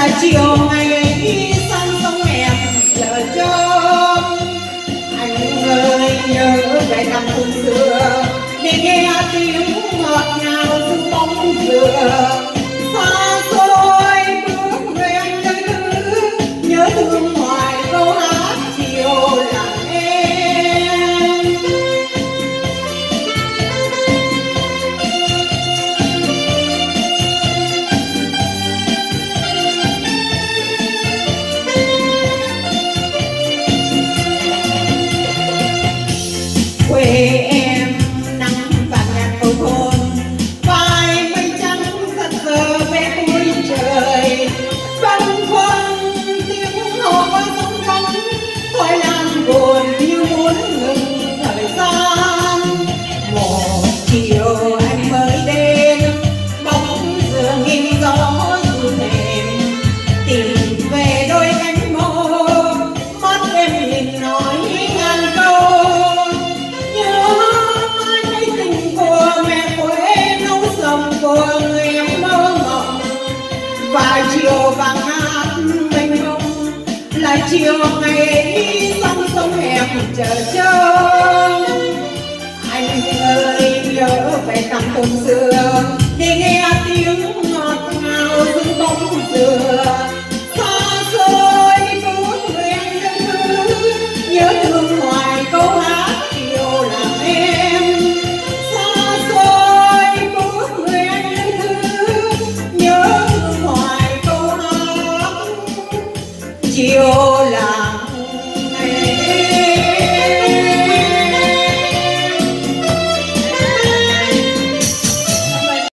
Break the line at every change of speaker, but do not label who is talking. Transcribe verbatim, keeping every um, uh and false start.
là chiều ngày ấy sang sông hẹp chợ trông. Anh ơi nhớ về năm hôm xưa để nghe tiếng ngọt ngào du bóng dừa. Xa xôi bước về anh nơi nữ nhớ thương hoài câu hát chiều lặng em. Quê em nắng vàng nhạt cầu thôn, vai mây trắng giật giờ vẽ cuối trời. Băn khoăn tiếng hò qua sông cống, khói lan buồn như muốn ngừng thời gian. Một chiều anh mới đến, bóng giường in gió du thềm, tìm về đôi cánh môi, mắt em nhìn nói ngàn câu. Của người em mơ mộng và chiều vàng hát mênh mông là chiều ngày ấy sông sông hẹp chợ trông. Anh ơi nhớ về năm hôm xưa để nghe